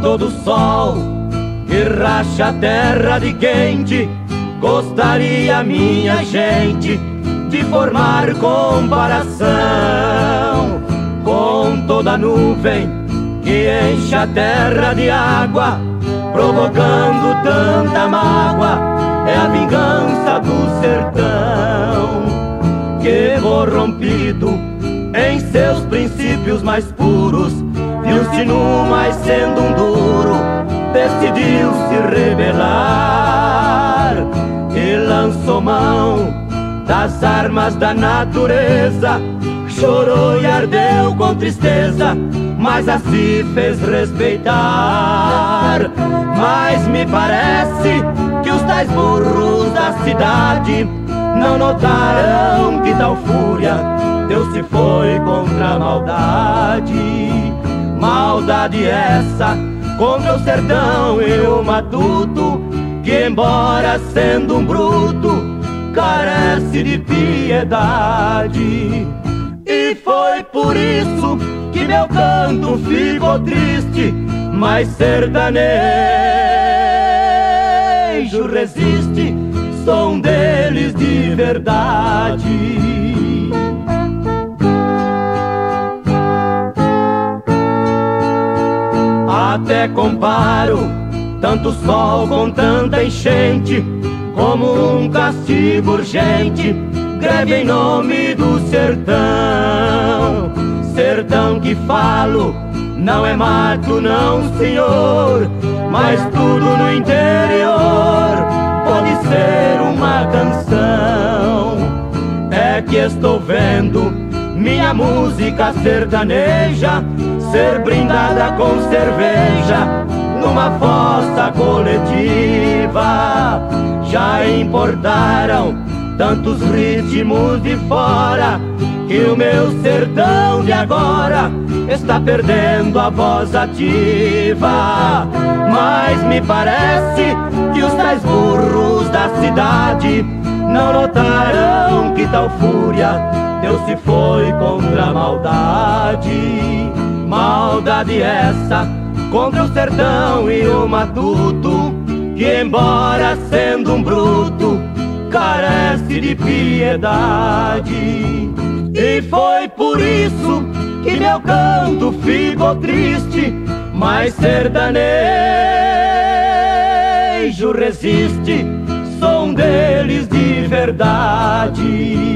todo sol que racha a terra de quente, gostaria, minha gente, de formar comparação com toda nuvem que enche a terra de água, provocando tanta mágoa. É a vingança do sertão que, corrompido em seus princípios mais puros, viu-se nu, mas sendo um duro, decidiu se rebelar e lançou mão das armas da natureza. Chorou e ardeu com tristeza, mas assim fez respeitar. Mas me parece que os tais burros da cidade não notaram que tal fúria Deus se foi contra a maldade. Maldade essa contra o sertão e o matuto, que embora sendo um bruto, carece de piedade. E foi por isso que meu canto ficou triste, mas sertanejo resiste, sou um deles de verdade. Até comparo tanto sol com tanta enchente, como um castigo urgente, greve em nome do sertão. Sertão que falo, não é mato não, senhor, mas tudo no interior pode ser uma canção. É que estou vendo minha música sertaneja ser brindada com cerveja numa fossa coletiva. Já importaram tantos ritmos de fora que o meu sertão de agora está perdendo a voz ativa. Mas me parece que os tais burros da cidade não notaram que tal fúria Deus se foi contra a maldade. Maldade essa contra o sertão e o matuto, que embora sendo um bruto, carece de piedade. E foi por isso que meu canto ficou triste, mas sertanejo resiste, sou um deles de verdade.